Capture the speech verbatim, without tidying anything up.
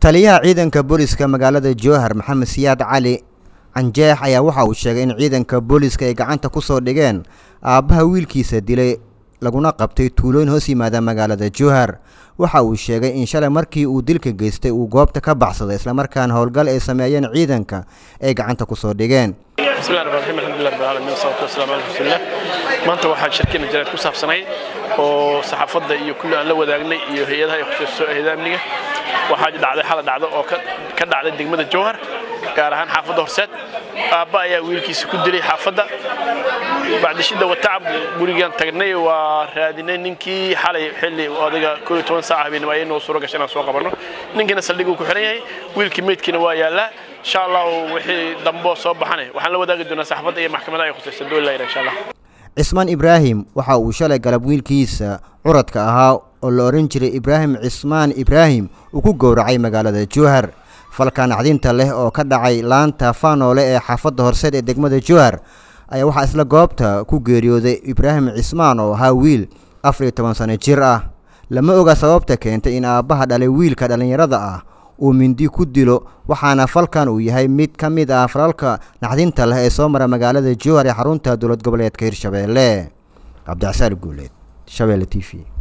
taliyaha ciidanka booliska magaalada Jowhar Maxamed Siyaad Cali Anjeex ayaa waxa uu sheegay in ciidanka booliska ay gacanta ku soo dhigeen aabaha wiilkiisa dilay laguna qabtay tuuloon hoos yimaada magaalada Jowhar. waxa uu sheegay in shalay markii uu dilka geystay uu goobta ka baxsaday isla markaana howlgal ay sameeyeen ciidanka ay gacanta ku soo dhigeen. بسم الله الرحمن الرحيم الحمد لله رب العالمين والصلاه والسلام على رسول الله maanta waxaan shirkina jaraad ku saabsanay oo saxaafadda iyo kulli aan la wadaagnay iyo hay'adaha ay khusayso hay'adaha waxa dhacday xal dhacdo oo ka dhacday degmada Jowhar gaar ahaan xaafadda Horseed aabba ayaa wiilkiisa ku dilay xaafadda bacdi shida wa tacab gurigan tagnay waa raadinay ninkii xalay xilli odayga koob iyo toban saac habeen ay noo soo gashay soo qabarno ninkina saldhigu ku xiran yahay wiilkii meedkiina waa yaala insha Allah wixii dambo soo baxanay waxaan la wadaagi doonaa saxaafadda iyo maxkamadda ay khusayso dowladda insha Allah. Cismaan Ibrahim waxa uu shalay galab wiilkiisa curadka ahaa oo la oran jiray Ibrahim Cismaan Ibrahim uu ku gowracay magaalada Jowhar. falkan acdinta leh oo ka dhacay laanta faanoole ee xaafadda Horseed ee degmada Jowhar ayaa waxa isla goobta ku geeriyooday Ibrahim Cismaan oo ahaa wiil afar iyo toban sano jir ah. lama oga sababta keentay in aabaha dhalay wiilka dhalinyarada ah uu mindi ku dilo waxaana falkan uu yahay mid ka mid ah falalka naxdinta leh ee soo mara magaalada Jowhar ee xarunta dowlad goboleedka Hirshabeelle. Cabdi Casaar Guuleed, Shabelle T V.